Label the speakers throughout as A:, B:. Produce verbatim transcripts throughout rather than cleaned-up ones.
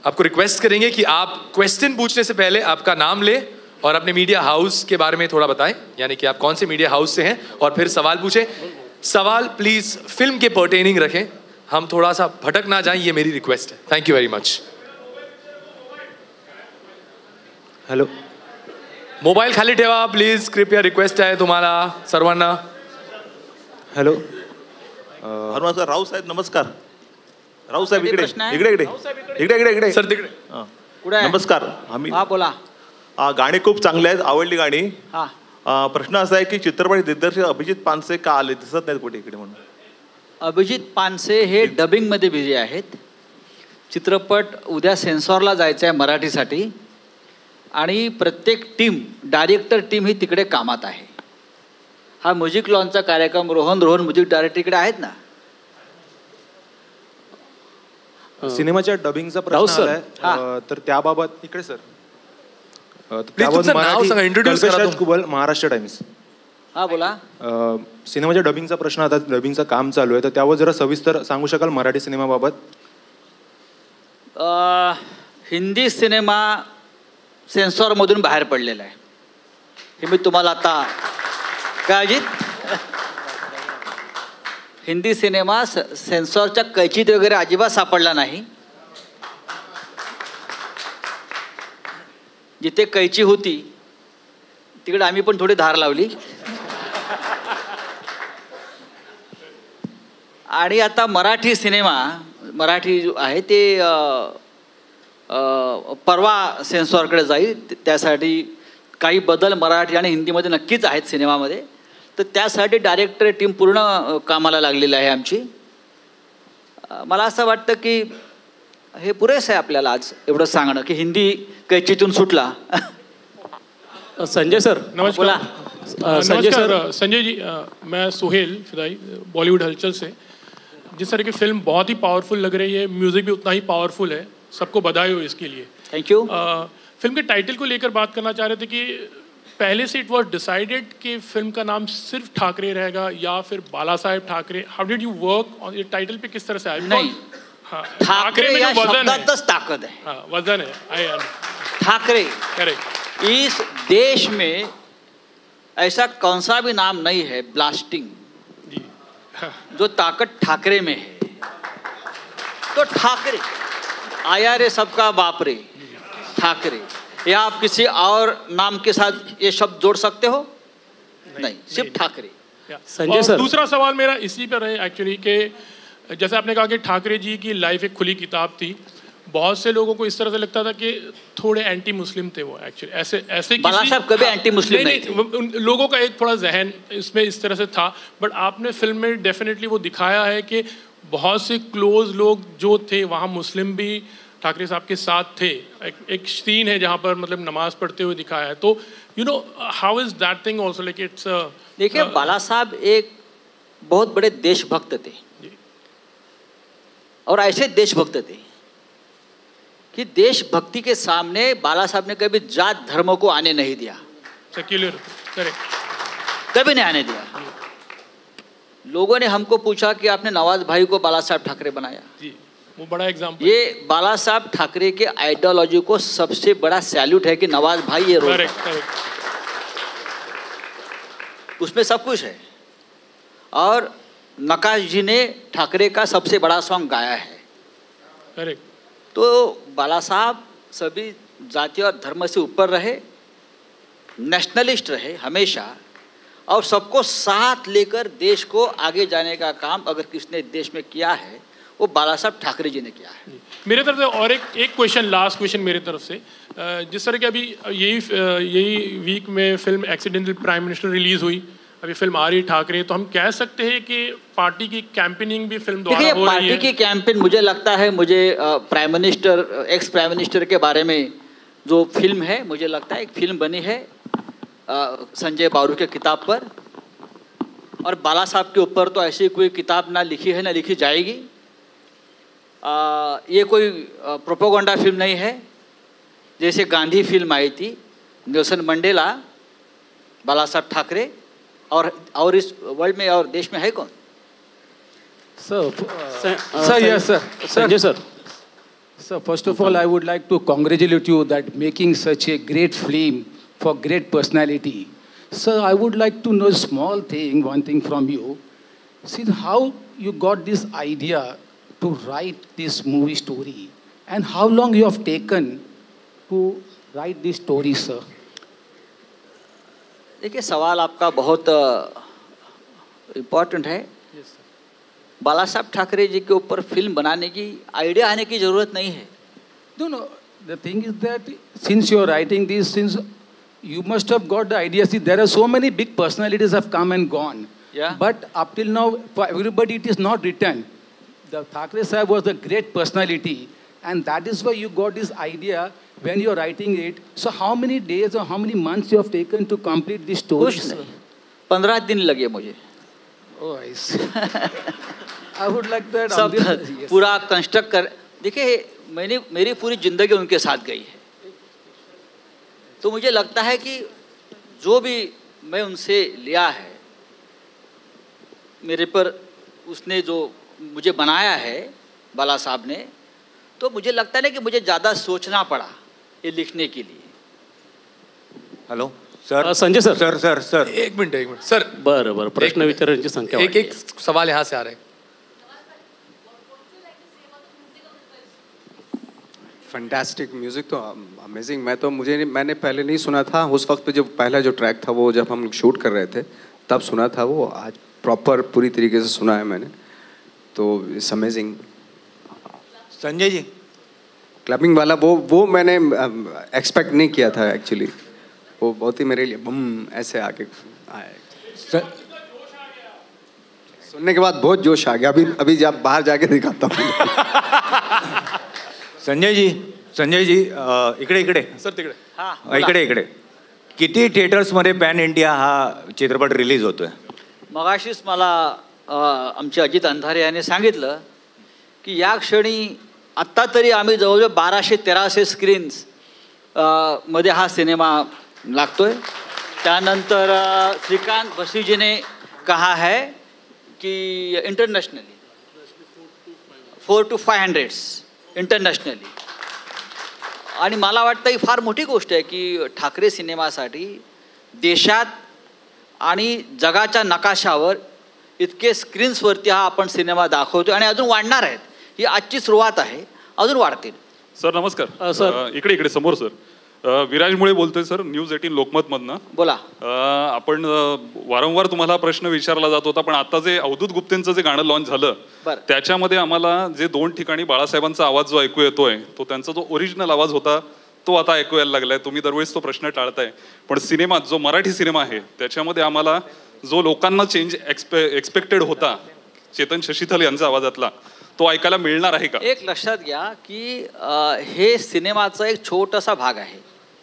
A: आपको रिक्वेस्ट करेंगे कि आप क्वेश्चन पूछने से पहले आपका नाम ले और अपने मीडिया हाउस के बारे में थोड़ा बताएं, यानी कि आप कौन से मीडिया हाउस से हैं, और फिर सवाल पूछें। सवाल प्लीज फिल्म के पर्टेनिंग रखें, हम थोड़ा सा भटक ना जाएं, ये मेरी रिक्वेस्ट है। Thank you very much.
B: Hello,
A: mobile खाली ठेवा प्लीज, कृपया रिक्वेस्ट आहे तुम्हाला सर्वांना।
B: हॅलो,
C: हनुमान राव साहेब नमस्कार। राव साहेब इकडे इकडे इकडे इकडे इकडे इकडे
A: सर तिकडे
C: कुठे? नमस्कार। आम्ही
D: हा बोला।
C: गाणी खूप चांगली आहेत, आवडली गाणी।
D: हा,
C: प्रश्न असा आहे की चित्रपट दिग्दर्शक अभिजित पानसे का आले, दिसत नाहीत कुठे इकडे म्हणून?
D: अभिजित पानसे हे डबिंग मध्ये बिझी आहेत। चित्रपट उद्या सेन्सॉरला जायचं आहे मराठीसाठी, आणि प्रत्येक टीम, डायरेक्टर टीम ही तिकडे कामात आहे। हा म्युझिक लॉन्चचा कार्यक्रम रोहन रोहन म्युझिक डायरेक्टर इकडे आहेत ना।
B: सिनेमाच्या डबिंगचा प्रश्न आलाय, तर त्याबाबत इकडे सर कुबल, महाराष्ट्र टाइम्स।
D: हा बोला।
B: सिनेमाच्या डबिंगचा प्रश्न, आता डबिंगचं काम चालू आहे, तर त्यावर जरा सविस्तर सांगू शकाल मराठी सिनेमाबाबत?
D: हिंदी सिनेमा सेन्सॉरमधून बाहेर पडलेला आहे, हे मी तुम्हाला आता काय अजित, हिंदी सिनेमा सेन्सॉरच्या कैचीत वगैरे अजिबात सापडला नाही। जिथे कैची होती तिकडे आम्ही पण थोडी धार लावली, आणि आता मराठी सिनेमा, मराठी जो आहे ते परवा सेन्सॉरकडे जाईल। त्यासाठी काही बदल मराठी आणि हिंदीमध्ये नक्कीच आहेत सिनेमामध्ये, तर त्यासाठी डायरेक्टर टीम पूर्ण कामाला लागलेली आहे आमची। मला असं वाटतं की हे पुरेसं आहे आपल्याला आज एवढं सांगणं की हिंदी कैचीतून सुटला।
E: संजय सर
D: बोला।
E: संजय सर, संजय जी, मैं सुहेल फिदाई बॉलीवुड हलचल से। जिस तरह की फिल्म बहुत ही पावरफुल लग रही है, म्यूजिक भी उतना ही पावरफुल है, सबको बधाई हो इसके लिए।
D: Thank you.
E: फिल्म के टाइटल को लेकर बात करना चाह रहे थे कि पहले से इट वाज डिसाइडेड कि फिल्म का नाम सिर्फ ठाकरे रहेगा या फिर Bala Saheb Thackeray? How did you work on ये टाइटल पे, किस तरह से आया?
D: नहीं,
E: हाँ,
D: ठाकरे या शब्दातच ताकद है।
E: हाँ, वजन है। आई
D: ठाकरे,
E: करेक्ट।
D: इस देश में ऐसा कौन सा भी नाम नहीं है ब्लास्टिंग
E: जी, हाँ,
D: जो ताकत ठाकरे में है। तो ठाकरे, आया रे सबका बाप रे ठाकरे, या आप किसी और नाम के साथ ये शब्द जोड़ सकते हो? नहीं, नहीं सिर्फ ठाकरे।
E: संजय सर, दूसरा सवाल मेरा इसी पर है एक्चुअली कि जैसे आपने कहा कि ठाकरे जी की लाइफ एक खुली किताब थी, बहुत से लोगों को इस तरह से लगता था कि थोड़े एंटी मुस्लिम थे वो एक्चुअली, ऐसे ऐसे
D: बाला साहब कभी एंटी मुस्लिम नहीं, नहीं,
E: नहीं थे। लोगों का एक थोड़ा जहन इसमें इस तरह से था, बट आपने फिल्म में डेफिनेटली वो दिखाया है कि बहुत से क्लोज लोग जो थे वहाँ मुस्लिम भी ठाकरे साहब के साथ थे। एक, एक सीन है जहाँ पर मतलब नमाज पढ़ते हुए दिखाया है, तो you know how is that thing also, like it's.
D: देखिए, बाला साहब एक बहुत बड़े देशभक्त थे, और ऐसे देशभक्त थे कि देशभक्ति के सामने बाला साहब ने कभी जात धर्म को आने नहीं दिया।
E: सेक्युलर, करेक्ट,
D: कभी नहीं आने दिया। लोगों ने हमको पूछा कि आपने नवाज भाई को बाला साहब ठाकरे बनाया, जी,
E: वो बड़ा एग्जाम्पल।
D: ये बाला साहब ठाकरे के आइडियोलॉजी को सबसे बड़ा सैल्यूट है कि नवाज भाई ये रोल,
E: करेक्ट, करेक्ट,
D: उसमें सब कुछ है। और नकाश जी ने ठाकरे का सबसे बड़ा सॉन्ग गाया है,
E: करेक्ट।
D: तो बाला साहब सभी जाति और धर्म से ऊपर रहे, नेशनलिस्ट रहे हमेशा, और सबको साथ लेकर देश को आगे जाने का काम अगर किसने देश में किया है वो बाला साहब ठाकरे जी ने किया है।
E: मेरे तरफ से और एक एक क्वेश्चन, लास्ट क्वेश्चन मेरे तरफ से, जिस तरह के अभी यही यही वीक में film accidental prime minister release हुई, अभी फिल्म आ रही ठाकरे, तो हम कह सकते हैं कि पार्टी की कैंपेनिंग भी फिल्म द्वारा हो रही है।
D: पार्टी की कैंपेन, मुझे लगता है, मुझे prime minister, ex prime minister के बारे में जो फिल्म है, मुझे लगता है एक फिल्म बनी है संजय बारू के किताब पर, और बाला साहब के ऊपर तो ऐसी कोई किताब ना लिखी है ना लिखी जाएगी। आ, ये कोई प्रोपोगंडा फिल्म नहीं है। जैसे गांधी फिल्म आई थी, नेल्सन मंडेला, बाला साहब ठाकरे, और और इस वर्ल्ड में और देश में है कौन?
E: Sir sir yes sir Sanjay sir
F: So first of all, I would like to congratulate you that making such a great film for great personality. Sir, I would like to know a small thing, one thing from you. See how you got this idea to write this movie story, and how long you have taken to write this story, sir?
D: देखिए, सवाल आपका बहुत important है। बाला साहब ठाकरे जी के ऊपर film बनाने की आइडिया आने की जरूरत नहीं है।
F: No, no. The thing is that since you are writing this, since you must have got the idea. See, there are so many big personalities have come and gone.
D: Yeah.
F: But up till now, for everybody, it is not written. The Thakre Sahib was a great personality, and that is why you got this idea when you are writing it. So, how many days or how many months you have taken to complete this story?
D: कुछ नहीं, पंद्रह दिन लगे मुझे।
F: Oh, I see. I would like that.
D: सब
F: yes.
D: पूरा construct कर, देखिए मैंने मेरी पूरी जिंदगी उनके साथ गई है, तो मुझे लगता है कि जो भी मैं उनसे लिया है, मेरे पर उसने जो मुझे बनाया है बाला साहब ने, तो मुझे लगता है कि मुझे ज़्यादा सोचना पड़ा ये लिखने के लिए।
G: Hello sir,
H: Sanjay sir
G: sir sir sir
A: एक मिनट एक मिनट सर,
H: बरं बरं प्रश्न विचारण्याची संख्या
A: एक एक सवाल यहाँ से आ रहे हैं।
I: फैंटास्टिक म्यूज़िक तो अमेजिंग। मैं तो मुझे मैंने पहले नहीं सुना था उस वक्त पे, जब पहला जो ट्रैक था वो जब हम लोग शूट कर रहे थे तब सुना था वो। आज प्रॉपर पूरी तरीके से सुना है मैंने, तो it's amazing.
G: Sanjay ji,
I: clubbing वाला वो वो मैंने एक्सपेक्ट नहीं किया था एक्चुअली। वो बहुत ही मेरे लिए बम ऐसे आके आया। सुनने के बाद बहुत जोश आ गया। अभी अभी जब बाहर जाके दिखाता हूँ।
G: संजय जी, संजय जी अ, इकडे इकडे
A: सर तिकडे
D: हाँ,
G: इकडे इकडे किती थिएटर्समध्ये पॅन इंडिया हा चित्रपट रिलीज होतोय?
D: मगाशीच मला अ, आमचे अजित अंधारे यांनी सांगितलं की या क्षणी आत्ता तरी आम्ही जवळजवळ बाराशे तेराशे स्क्रीन्स मध्ये हा सिनेमा लागतोय। त्यानंतर अ, श्रीकांत भसीजी ने कहा है कि internationally four two five hundreds internationally. आणि मला वाटतं ही फार मोठी गोष्ट आहे की ठाकरे सिनेमासाठी देशात आणि जगाच्या नकाशावर इतके स्क्रीन्सवरती हा आपण सिनेमा दाखवतो आणि अजून वाढणार आहेत। ही आजची सुरुवात आहे, अजून वाढतील।
J: सर नमस्कार। सर इकडे इकडे समोर सर, विराज मुळे बोलतोय सर, न्यूज एटीन लोकमतमधनं।
D: बोला।
J: आपण वारंवार तुम्हाला प्रश्न विचारला जात होता, पण आता जे अवधूत गुप्तेंचं जे गाणं लॉन्च झालं त्याच्यामध्ये आम्हाला जे दोन ठिकाणी बाळासाहेबांचा आवाज जो ऐकू येतोय तो त्यांचा जो ओरिजिनल आवाज होता तो आता ऐकू यायला लागलाय। तुम्ही दरवेळेस तो प्रश्न टाळताय, पण सिनेमात जो मराठी सिनेमा आहे त्याच्यामध्ये आम्हाला जो लोकांना चेंज एक्सपे एक्सपेक्टेड होता चेतन शशीथल यांच्या आवाजातला, तो ऐकायला मिळणार आहे का?
D: एक लक्षात घ्या की हे सिनेमाचा एक छोटासा भाग आहे।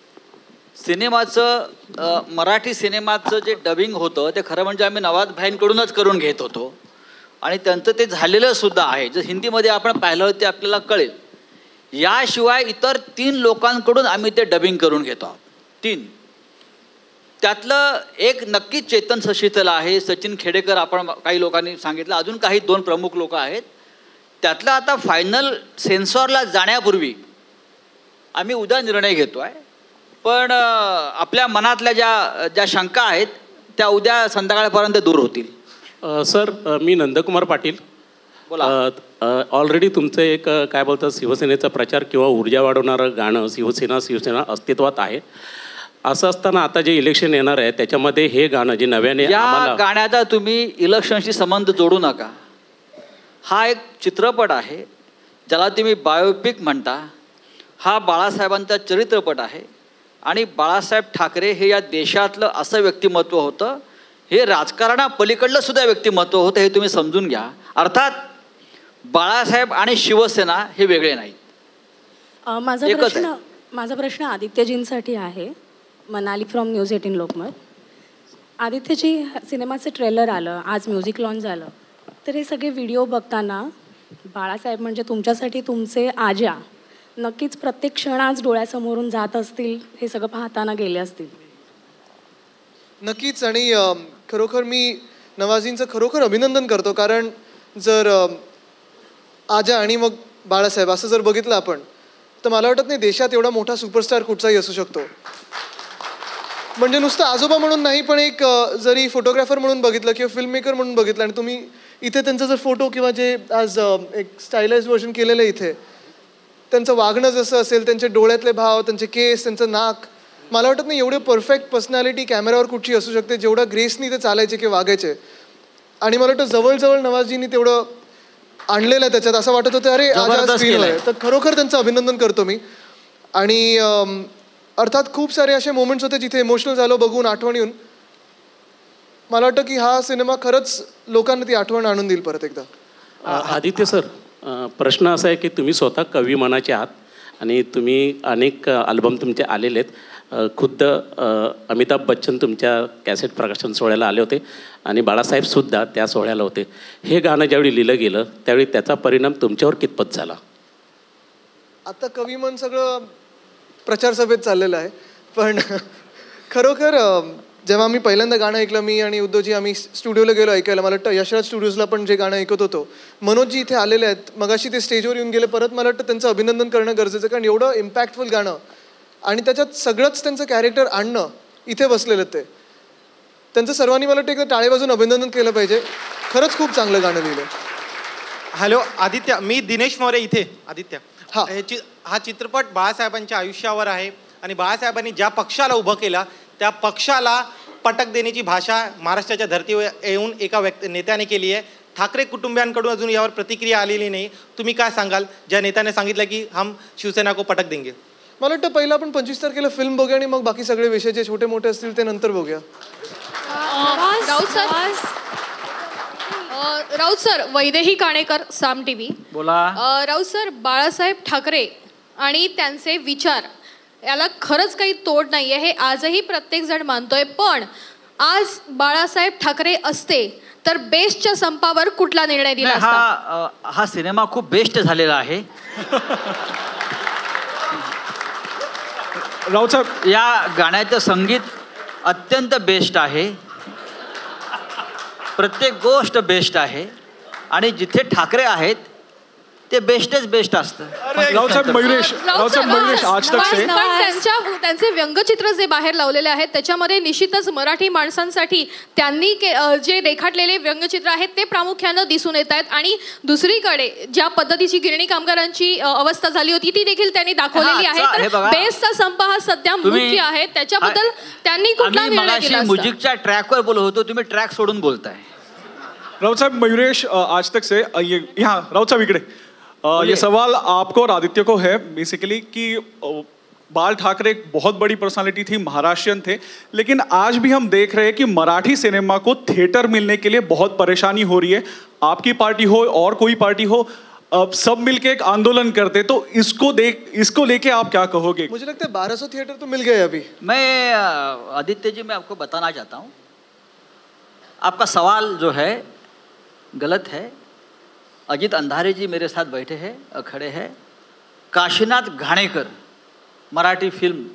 D: सिनेमाचं मराठी सिनेमाचं जे डबिंग होतं ते खरं म्हणजे आम्ही नवाज भाईंकडूनच करून घेत होतो आणि त्यांचं ते झालेलं सुद्धा आहे। जर हिंदीमध्ये आपण पाहिलं ते आपल्याला कळेल। याशिवाय इतर तीन लोकांकडून आम्ही ते डबिंग करून घेतो आहोत, तीन। त्यातलं एक नक्कीच चेतन शशीथल आहे, सचिन खेडेकर आपण काही लोकांनी सांगितलं, अजून काही दोन प्रमुख लोक आहेत। त्यातलं आता फायनल सेन्सॉरला जाण्यापूर्वी आम्ही उद्या निर्णय घेतो आहे, पण आपल्या मनातल्या ज्या ज्या शंका आहेत त्या उद्या संध्याकाळपर्यंत दूर होतील।
H: सर मी नंदकुमार पाटील।
D: बोला।
H: ऑलरेडी तुमचं एक काय बोलतात शिवसेनेचा प्रचार किंवा ऊर्जा वाढवणारं गाणं शिवसेना शिवसेना अस्तित्वात आहे। असं असताना आता जे इलेक्शन येणार आहे त्याच्यामध्ये हे गाणं जे नव्याने
D: या गाण्याचा तुम्ही इलेक्शनशी संबंध जोडू नका। हा एक चित्रपट आहे ज्याला तुम्ही बायोपिक म्हणता। हा बाळासाहेबांचा चरित्रपट आहे आणि बाळासाहेब ठाकरे हे या देशातलं असं व्यक्तिमत्व होतं, हे राजकारणापलीकडलं सुद्धा व्यक्तिमत्व होतं, हे तुम्ही समजून घ्या। अर्थात बाळासाहेब आणि शिवसेना हे वेगळे नाहीत।
K: माझा प्रश्न माझा प्रश्न आदित्यजींसाठी आहे, Manali from news eighteen Lokmat. Adityaji, सिनेमाचं ट्रेलर आलं, आज म्युझिक लॉन्च झालं, तर हे सगळे व्हिडिओ बघताना बाळासाहेब म्हणजे तुमच्यासाठी तुमचे आजा नक्कीच प्रत्येक क्षण आज डोळ्यासमोरून जात असतील, हे सगळं पाहताना गेले असतील।
L: नक्कीच, आणि खरोखर मी नवाजींचं खरोखर अभिनंदन करतो, कारण जर आजा आणि मग बाळासाहेब असं जर बघितलं आपण तर मला वाटत नाही देशात एवढा मोठा सुपरस्टार कुठचाही असू शकतो. म्हणजे नुसतं आजोबा म्हणून नाही, पण एक जरी फोटोग्राफर म्हणून बघितलं किंवा फिल्म मेकर म्हणून बघितलं आणि तुम्ही इथे त्यांचा जर फोटो किंवा जे आज एक स्टायलाइज वर्जन केलेलं आहे इथे, त्यांचं वागणं जसं असेल, त्यांचे डोळ्यातले भाव, त्यांचे केस, त्यांचं नाक, मला वाटत नाही एवढे परफेक्ट पर्सनॅलिटी कॅमेऱ्यावर कुठची असू शकते जेवढा ग्रेसनी ते चालायचे किंवा वागायचे. आणि मला वाटतं जवळजवळ नवाजजींनी तेवढं आणलेलं आहे त्याच्यात. असं वाटत होतं अरे आज स्क्रीनवर आहे. तर खरोखर त्यांचं अभिनंदन करतो मी. आणि अर्थात खूप सारे असे मोमेंट्स होते जिथे इमोशनल झालो बघून, आठवण येऊन. मला वाटतं की हा सिनेमा खरंच लोकांना ती आठवण आणून देईल परत एकदा.
H: आदित्य सर, प्रश्न असा आहे की तुम्ही स्वतः कवी मनाचे आहात आणि तुम्ही अनेक अल्बम तुमचे आलेले आहेत. खुद्द अमिताभ बच्चन तुमच्या कॅसेट प्रकाशन सोहळ्याला आले होते आणि बाळासाहेबसुद्धा त्या सोहळ्याला होते. हे गाणं ज्यावेळी लिहिलं गेलं त्यावेळी त्याचा परिणाम तुमच्यावर कितपत झाला?
L: आता कवी मन सगळं प्रचार सभेत चाललेलं आहे, पण खरोखर जेव्हा मी पहिल्यांदा गाणं ऐकलं, मी आणि उद्धवजी आम्ही स्टुडिओला गेलो ऐकायला. मला वाटतं यशराज स्टुडिओजला पण जे गाणं ऐकत होतो, मनोजजी इथे आलेले आहेत, मगाशी ते स्टेजवर येऊन गेले परत. मला वाटतं त्यांचं अभिनंदन करणं गरजेचं, कारण एवढं इम्पॅक्टफुल गाणं आणि त्याच्यात सगळंच त्यांचं कॅरेक्टर आणणं, इथे बसलेलं ते त्यांचं सर्वांनी मला वाटतं एकदा टाळे वाजून अभिनंदन केलं पाहिजे. खरंच खूप चांगलं गाणं लिहिलं.
M: हॅलो आदित्य, मी दिनेश मोरे इथे. आदित्य, हा हा चित्रपट बाळासाहेबांच्या आयुष्यावर आहे आणि बाळासाहेबांनी ज्या पक्षाला उभं केलं त्या पक्षाला पटक देण्याची भाषा महाराष्ट्राच्या धर्तीवर येऊन एका व्यक्ती नेत्याने केली आहे. ठाकरे कुटुंबियांकडून अजून यावर प्रतिक्रिया आलेली नाही. तुम्ही काय सांगाल ज्या नेत्याने सांगितलं की हम शिवसेना को पटक देंगे?
L: मला वाटतं पहिला आपण पंचवीस तारखेला फिल्म बघूया आणि मग बाकी सगळे विषय जे छोटे मोठे असतील ते नंतर बघूया.
N: Raut sir, Raut sir, Vaidehi Kanekar, Saam TV.
D: बोला.
N: राऊत सर, बाळासाहेब ठाकरे आणि त्यांचे विचार याला खरंच काही तोड नाहीये, हे आजही प्रत्येक जण मानतोय. पण आज बाळासाहेब ठाकरे असते तर बेस्टच्या संपावर कुठला निर्णय दिला असता?
D: हा हा सिनेमा खूप बेस्ट झालेला आहे.
O: राऊत साहेब,
D: या गाण्याचं संगीत अत्यंत बेस्ट आहे, प्रत्येक गोष्ट बेस्ट आहे आणि जिथे ठाकरे आहेत ते बेस्टच बेस्ट असतं.
O: राऊत साहेब, मयुरेश, राऊत साहेब, मयुरेश आज तक से
N: त्यांच्या त्यांचे व्यंगचित्र जे बाहेर लावलेले आहेत त्याच्यामध्ये निश्चितच मराठी माणसांसाठी त्यांनी जे रेखाटलेले व्यंगचित्र आहेत ते प्रामुख्यानं दिसून येत आहेत. आणि दुसरीकडे ज्या पद्धतीची गिरणी कामगारांची अवस्था झाली होती ती देखील त्यांनी दाखवलेली आहे. तर बेस्टचा संप हा सध्या मुख्य आहे, त्याच्याबद्दल त्यांनी कुठला निर्णय दिला?
D: म्युझिकच्या ट्रॅकवर बोलत होतो, तुम्ही ट्रॅक सोडून बोलताय.
O: राऊत साहब, मयूरेश आज तक से ये यहाँ राउत साहब इकड़े ये सवाल आपको और आदित्य को है बेसिकली कि बाल ठाकरे एक बहुत बड़ी पर्सनालिटी थी, महाराष्ट्रियन थे, लेकिन आज भी हम देख रहे हैं कि मराठी सिनेमा को थिएटर मिलने के लिए बहुत परेशानी हो रही है। आपकी पार्टी हो और कोई पार्टी हो, सब मिलके एक आंदोलन करते, तो इसको देख इसको लेके आप क्या कहोगे?
L: मुझे लगता है बारह सौ थिएटर तो मिल गए अभी।
D: मैं आदित्य जी मैं आपको बताना चाहता हूँ, आपका सवाल जो है गलत है। अजित अंधारे जी मेरे साथ बैठे हैं, खड़े हैं। काशीनाथ घाणेकर मराठी फिल्म,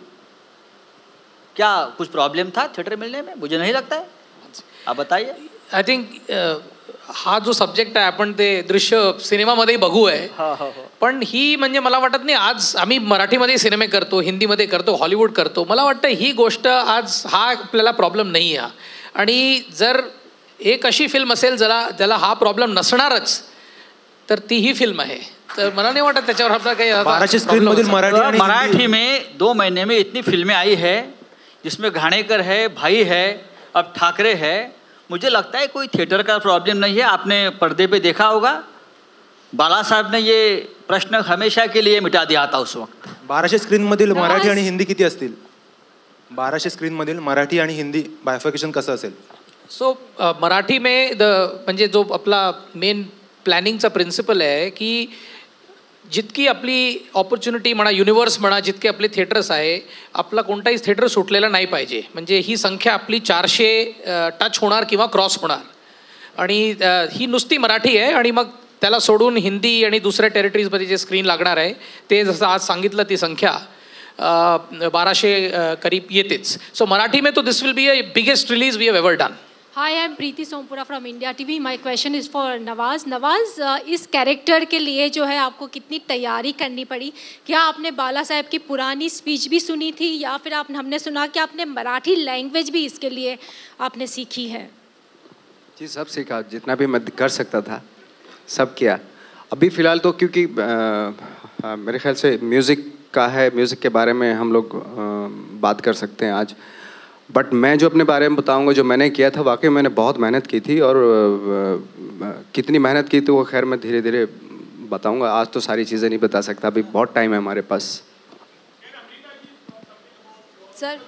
D: क्या कुछ प्रॉब्लम था थिएटर मिलने में? मुझे नहीं लगता है, आप बताइए।
A: आय थिंक हा जो सब्जेक्ट आहे आपण ते दृश्य सिनेमामध्ये बघू आहे, पण ही म्हणजे मला वाटत नाही आज आम्ही मराठीमध्ये सिनेमे करतो, हिंदीमध्ये करतो, हॉलिवूड करतो, मला वाटतं ही गोष्ट आज हा आपल्याला प्रॉब्लेम नाही आहे। आणि जर एक अशी फिल्म असेल ज्याला ज्याला हा प्रॉब्लेम नसणारच तर ती ही फिल्म आहे, तर मला नाही वाटत त्याच्यावर आपला काही
B: बाराशे स्क्रीन मधील मराठी
D: मराठी में दो महीने में इतनी फिल्में आई है जिसमें घाणेकर है, भाई है, अब ठाकरे है। मुझे लगता है कोई थिएटर का प्रॉब्लम नहीं है। आपने पर्दे पे देखा होगा, बाला साहब ने ये प्रश्न हमेशा के लिए मिटा दिया था उस वक्त।
B: बाराशे स्क्रीन मधील मराठी आणि हिंदी किती असतील? बाराशे स्क्रीन मधील मराठी आणि हिंदी बायफिकेशन कसं असेल?
A: सो so, uh, मराठी में द म्हणजे जो आपला मेन प्लॅनिंगचा प्रिन्सिपल आहे की जितकी आपली ऑपॉर्च्युनिटी म्हणा, युनिवर्स म्हणा, जितके आपले थिएटर्स आहे, आपला कोणताही थिएटर सुटलेला नाही पाहिजे। म्हणजे ही संख्या आपली चारशे टच होणार किंवा क्रॉस होणार, आणि ही नुसती मराठी आहे आणि मग त्याला सोडून हिंदी आणि दुसऱ्या टेरिटरीजमध्ये जे स्क्रीन लागणार आहे ते जसं आज सांगितलं ती संख्या बाराशे करीब येतेच। सो मराठी में तो this will be a biggest release we have ever done.
P: Hi, I'm Preeti Sompura from India T V. My question is for Nawaz. Nawaz, uh, इस कैरेक्टर के लिए जो है आपको कितनी तैयारी करनी पड़ी? क्या आपने बाला साहब की पुरानी स्पीच भी सुनी थी या फिर आपने हमने सुना कि आपने मराठी लैंग्वेज भी इसके लिए आपने सीखी है?
I: जी सब सीखा, जितना भी मैं कर सकता था सब किया। अभी फ़िलहाल तो क्योंकि आ, आ, मेरे ख्याल से म्यूज़िक का है, म्यूज़िक के बारे में हम लोग आ, बात कर सकते हैं आज। बट मैं जो अपने बारे में बताऊंगा, जो मैंने किया था, वाकई मैंने बहुत मेहनत की थी। और आ, कितनी मेहनत की तो वो खैर मैं धीरे धीरे बताऊंगा। आज तो सारी चीज़ें नहीं बता सकता, अभी बहुत टाइम है हमारे पास।
Q: Sir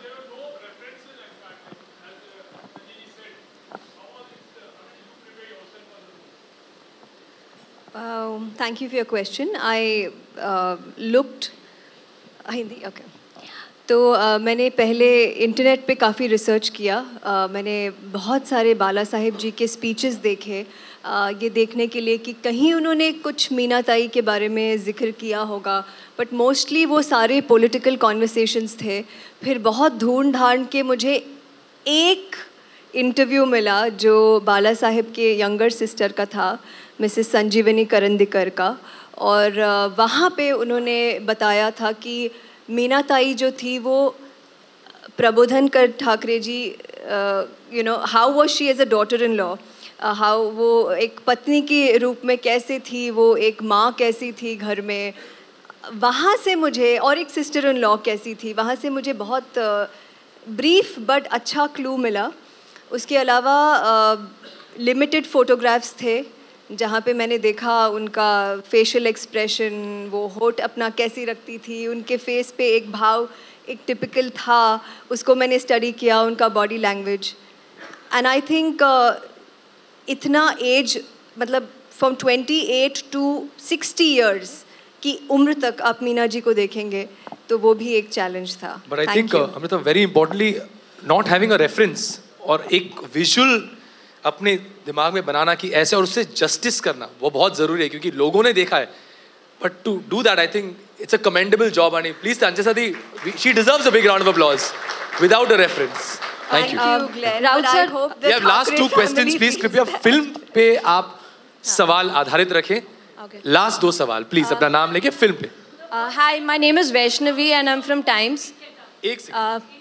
Q: thank you for your question. I looked Hindi okay तो uh, मैंने पहले इंटरनेट पे काफ़ी रिसर्च किया। uh, मैंने बहुत सारे बाला साहेब जी के स्पीचेस देखे, uh, ये देखने के लिए कि कहीं उन्होंने कुछ मीनाताई के बारे में ज़िक्र किया होगा, बट मोस्टली वो सारे पॉलिटिकल कॉन्वर्सेशंस थे। फिर बहुत ढूंढ ढांड के मुझे एक इंटरव्यू मिला जो बाला साहेब के यंगर सिस्टर का था, मिसेस संजीवनी करंदीकर का, और uh, वहाँ पे उन्होंने बताया था कि मीनाताई जो थी वो Prabodhankar Thackeray ji, you know how was she as a daughter in law, how वो एक पत्नी के रूप में कैसे थी, वो एक माँ कैसी थी घर में, वहाँ से मुझे, और एक सिस्टर इन लॉ कैसी थी, वहाँ से मुझे बहुत ब्रीफ uh, बट अच्छा क्लू मिला। उसके अलावा लिमिटेड uh, फ़ोटोग्राफ्स थे जहाँ पे मैंने देखा उनका फेशियल एक्सप्रेशन, वो होठ अपना कैसी रखती थी, उनके फेस पे एक भाव एक टिपिकल था, उसको मैंने स्टडी किया, उनका body language. And I think इतना एज, मतलब from twenty eight to sixty years की उम्र तक आप मीना जी को देखेंगे तो वो भी एक चैलेंज था।
A: But I think Amrita, very importantly not having a reference और एक विजुअल अपने दिमाग में बनाना कि ऐसे, और उससे जस्टिस करना वो बहुत ज़रूरी है क्योंकि लोगों ने देखा है। But to do that I think it's a commendable job and please Anjana di, she deserves a big round of applause without a reference. Thank you.
Q: Raut sir,
A: we have last two questions, please कृपया film पे आप सवाल आधारित रखें। Last दो सवाल please, अपना नाम लेके फिल्म पे।
Q: Hi, my name is Vaishnavi and I am from Times.
A: एक second.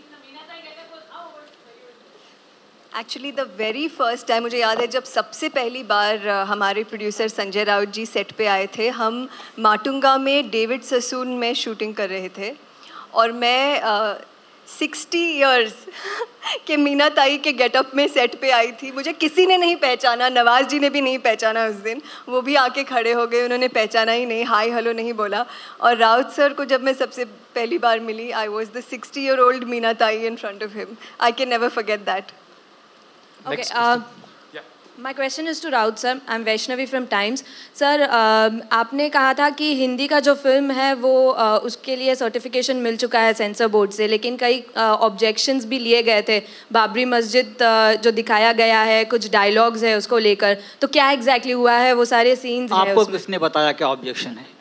Q: Actually the very first time मुझे याद है जब सबसे पहली बार हमारे प्रोड्यूसर संजय राउत जी सेट पे आए थे, हम माटुंगा में डेविड ससून में शूटिंग कर रहे थे और मैं सिक्सटी इयर्स के मीनाताई के गेटअप में सेट पे आई थी। मुझे किसी ने नहीं पहचाना, नवाज जी ने भी नहीं पहचाना उस दिन, वो भी आके खड़े हो गए, उन्होंने पहचाना ही नहीं, हाय हेलो नहीं बोला। और राउत सर को जब मैं सबसे पहली बार मिली, I was the sixty year old Meenatai in front of him. I can never forget that.
R: Okay, uh, yeah. My question is to Raut sir. I'm Vaishnavi from Times. Sir, uh, आपने कहा था कि हिंदी का जो फिल्म है वो uh, उसके लिए सर्टिफिकेशन मिल चुका है सेंसर बोर्ड से, लेकिन कई ऑब्जेक्शंस uh, भी लिए गए थे। बाबरी मस्जिद uh, जो दिखाया गया है, कुछ डायलॉग्स है उसको लेकर, तो क्या एग्जैक्टली exactly हुआ है? वो सारे सीन्स हैं
D: आपको किसने बताया क्या ऑब्जेक्शन है?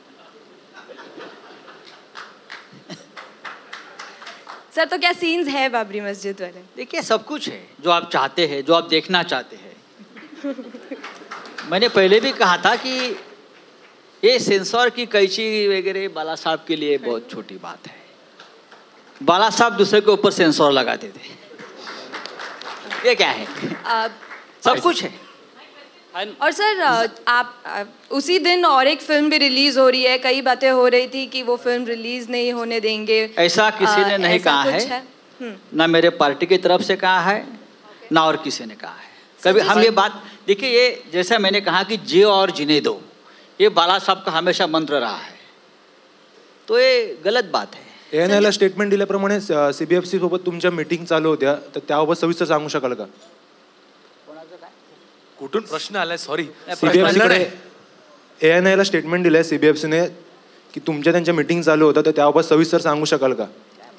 R: सर तो क्या सीन्स है बाबरी मस्जिद वाले?
D: देखिए सब कुछ है जो आप चाहते हैं, जो आप देखना चाहते हैं। मैंने पहले भी कहा था कि ये सेंसर की कैंची वगैरह बाला साहब के लिए बहुत छोटी बात है। बाला साहब दूसरे के ऊपर सेंसर लगाते थे, ये क्या है?
R: आ,
D: सब कुछ है।
R: और सर आप उसी दिन और एक फिल्म भी रिलीज हो रही है, कई बातें हो रही थी कि वो फिल्म रिलीज नहीं होने देंगे।
D: ऐसा किसी ने नहीं कहा है,
R: है?
D: ना मेरे पार्टी की तरफ से कहा है, ना और किसी ने कहा है। कभी हम ये बात देखिए, ये जैसा मैंने कहा कि जियो और जीने दो, ये बाला साहब का हमेशा मंत्र रहा है, तो ये गलत बात है।
B: एन आयला स्टेटमेंट दिल्याप्रमाणे सीबीएफसी सोबत तुमच्या मीटिंग चालू होत्या, तर त्याबाबत सविस्तर सांगू शकाल का?
A: कुठून प्रश्न आलाय? सॉरी,
B: सीबीएफसीकडे एएनआयला स्टेटमेंट दिलंय सीबीएफसीने की तुमच्या त्यांच्या मीटिंग चालू होतं, तर त्याबाबत सविस्तर सांगू शकाल का?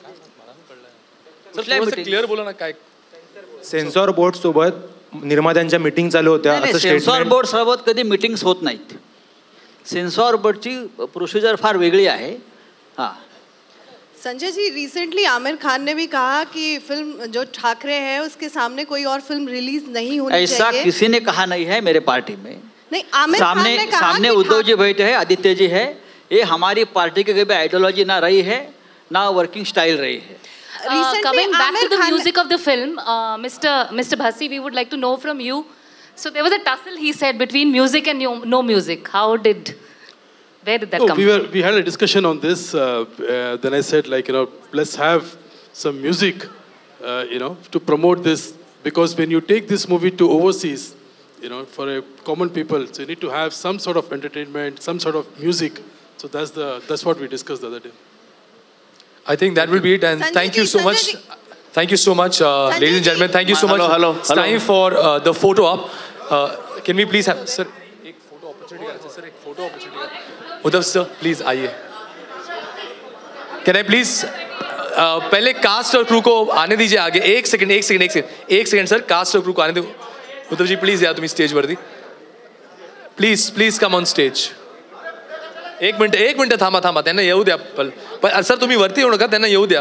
A: क्लिअर बोला ना, काय
B: सेन्सॉर बोर्ड सोबत निर्मात्यांच्या मीटिंग चालू होत्या असं
D: सेन्सॉर
B: स्टेटमेंट.
D: बोर्ड सोबत कधी मीटिंग्स होत नाहीत. सेन्सॉर बोर्डची प्रोसिजर फार वेगळी आहे. हां
S: संजय जी, रिसेंटली आमिर खान ने भी कहा कि फिल्म जो ठाकरे है उसके सामने कोई और फिल्म रिलीज नहीं होनी
D: ऐसा
S: चाहिए।
D: ऐसा किसी ने कहा नहीं है मेरे पार्टी में।
S: नहीं, आमिर खान
D: सामने
S: ने कहा
D: सामने
S: कि
D: उद्धव जी बैठे हैं, आदित्य जी है, ये हमारी पार्टी की कभी आइडियोलॉजी ना रही है ना वर्किंग स्टाइल रही है।
T: Uh, coming back to the music of the film, uh, Mister Mister Bhasi, we would like to know from you. So there was a tussle, he said, between music and no, no music. How did, where did that
U: no,
T: come
U: we
T: from?
U: were we had a discussion on this. Uh, uh, then I said, like, you know, let's have some music, uh, you know, to promote this, because when you take this movie to overseas, you know, for a common people, so you need to have some sort of entertainment, some sort of music. So that's the that's what we discussed the other day.
A: I think that will be it, and
U: Sanjay
A: thank you
U: ji,
A: so
U: Sanjay
A: much.
U: ji.
A: Thank you so much, uh, ladies and gentlemen. Thank you so
C: Hello,
A: much.
C: hello,
A: It's
C: hello.
A: time for uh, the photo op. Uh, can we please have, sir, एक photo opportunity का, sir, एक photo opportunity का. Uddhav sir, please आइए. Can I please uh, पहले cast और crew को आने दीजिए आगे. एक सेकंड, एक सेकंड, एक सेकंड, एक सेकंड सर, कास्ट और क्रू को आने दो. उद्धव जी प्लीज या तुम्ही स्टेज वरती. Please please come on stage. एक मिनिट एक मिनिट थांबा थांबा त्यांना येऊ द्या. पण सर तुम्ही वरती येऊ नका, त्यांना येऊ द्या.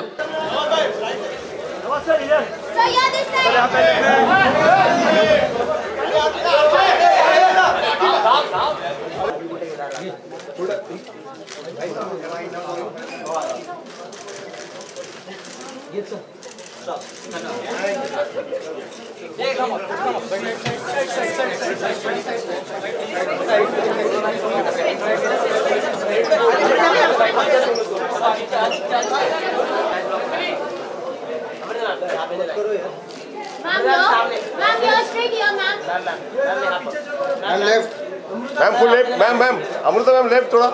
V: Ma'am left, ma'am full left, ma'am ma'am Amrita ma'am left थोड़ा.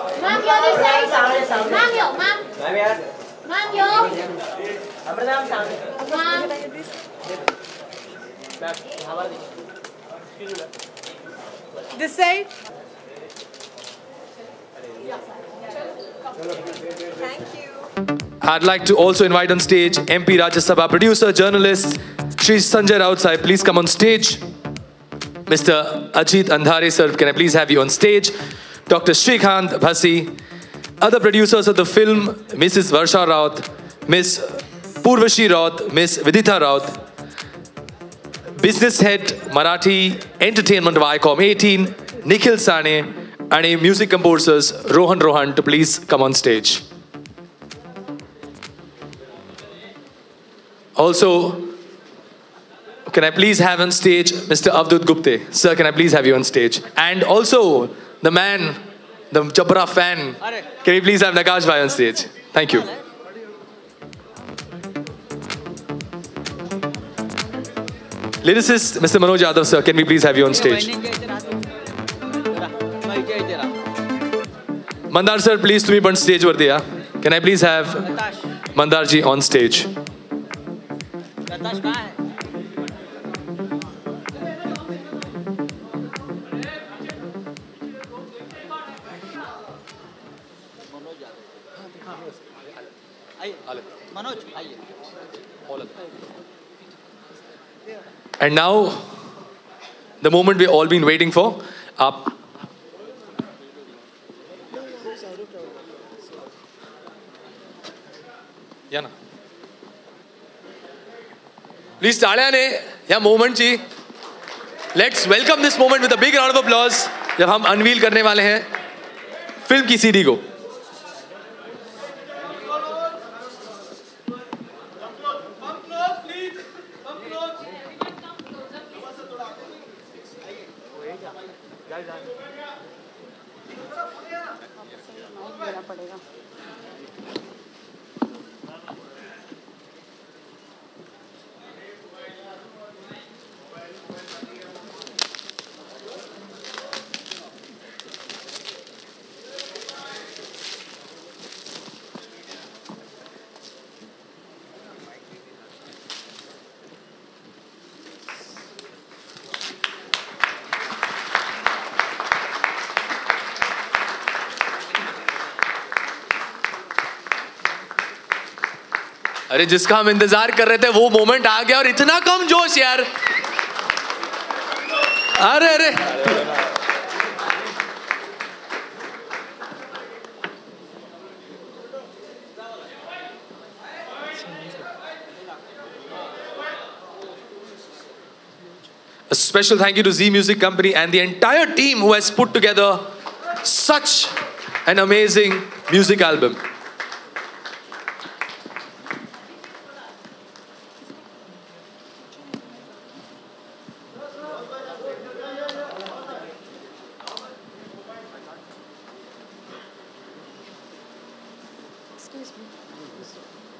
S: This side.
A: I'd like to also invite on stage M P Rajya Sabha producer, journalist Shri Sanjay Raut sir. Please come on stage. Mister Ajit Andhare sir, can I please have you on stage? Doctor Srikanth Bhasi, other producers of the film, Missus Varsha Raut, Miss Purvashi Raut, Miss Viditha Raut, business head Marathi Entertainment Viacom eighteen, Nikhil Sane, and music composers Rohan Rohan to please come on stage. Also, can I please have on stage Mister Avdut Gupte? Sir, can I please have you on stage? And also, the man, the Jabra fan, can we please have Nakash Bhai on stage? Thank you. Lyricist Mister Manoj Yadav, sir, can we please have you on stage? Mandar sir, please to me on stage var diya. Can I please have Mandar ji on stage? And now, the moment we've all been waiting for. Up. या ना please टाळ्याने या मोमेंटची let's welcome this moment with a big round of applause जब हम unveil करने वाले हैं फिल्म की सीडी को. अरे जिसका हम इंतजार कर रहे थे वो मोमेंट आ गया और इतना कम जोश यार. अरे अरे A special thank you to Zee Music Company and the entire team who has put together such an amazing music album.
E: Excuse me.